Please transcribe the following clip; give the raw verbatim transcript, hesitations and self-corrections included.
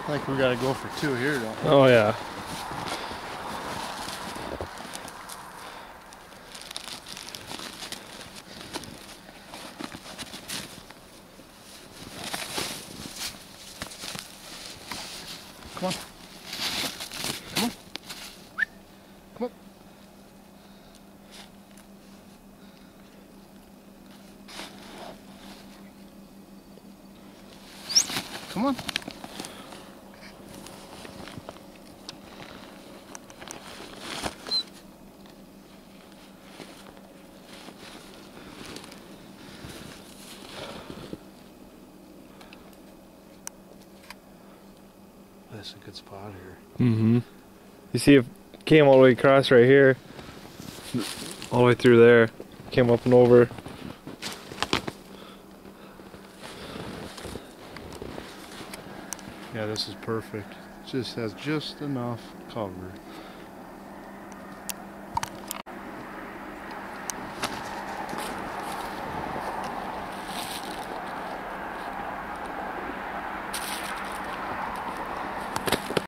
I think we gotta go for two here, don't we? Oh yeah. Come on. Come on. Come on. Come on. That's a good spot here. Mm-hmm. You see it came all the way across right here. All the way through there. Came up and over. Yeah, this is perfect. Just has just enough cover.